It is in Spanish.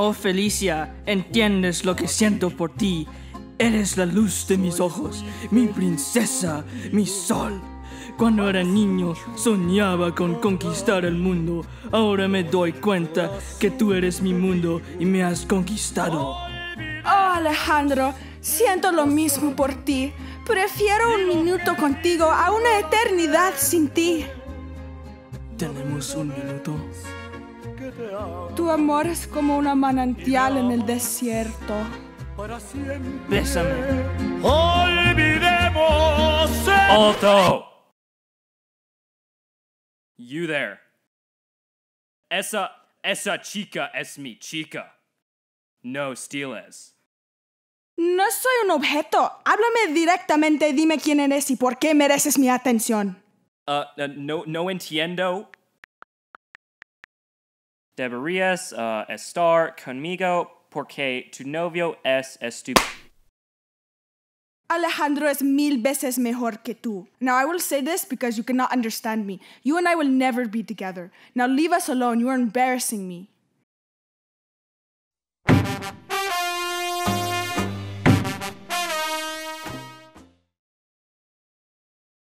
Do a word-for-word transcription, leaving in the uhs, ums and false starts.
Oh, Felicia, entiendes lo que siento por ti. Eres la luz de mis ojos, mi princesa, mi sol. Cuando era niño, soñaba con conquistar el mundo. Ahora me doy cuenta que tú eres mi mundo y me has conquistado. Oh, Alejandro, siento lo mismo por ti. Prefiero un minuto contigo a una eternidad sin ti. ¿Tenemos un minuto? Tu amor es como una manantial en el desierto. Bésame. Olvidemos. Alto! You there. Esa, esa chica es mi chica. No stiles. No soy un objeto. Háblame directamente y dime quién eres y por qué mereces mi atención. Uh, uh no, no entiendo. Deberías uh, estar conmigo porque tu novio es estúpido. Alejandro es mil veces mejor que tú. Now, I will say this because you cannot understand me. You and I will never be together. Now, leave us alone. You are embarrassing me.